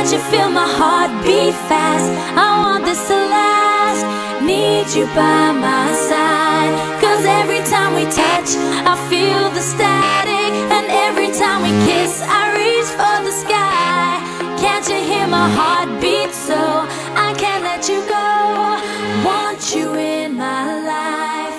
Can't you feel my heart beat fast? I want this to last. Need you by my side. Cause every time we touch, I feel the static. And every time we kiss, I reach for the sky. Can't you hear my heart beat? So I can't let you go. Want you in my life.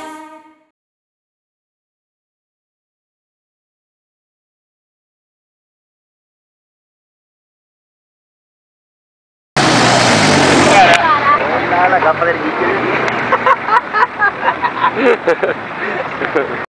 Nada, capa del